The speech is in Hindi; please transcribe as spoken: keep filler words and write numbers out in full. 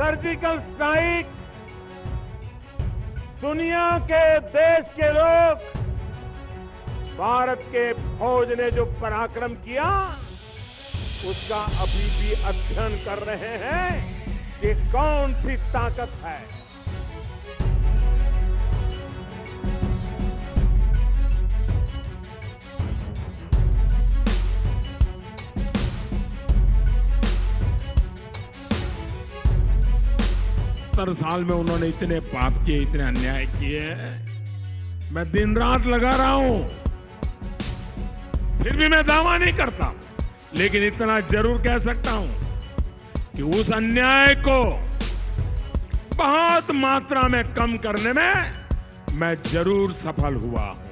सर्जिकल स्ट्राइक दुनिया के देश के लोग भारत के फौज ने जो पराक्रम किया उसका अभी भी अध्ययन कर रहे हैं कि कौन सी ताकत है। सत्तर साल में उन्होंने इतने पाप किए, इतने अन्याय किए, मैं दिन रात लगा रहा हूं, फिर भी मैं दावा नहीं करता, लेकिन इतना जरूर कह सकता हूं कि उस अन्याय को बहुत मात्रा में कम करने में मैं जरूर सफल हुआ हूं।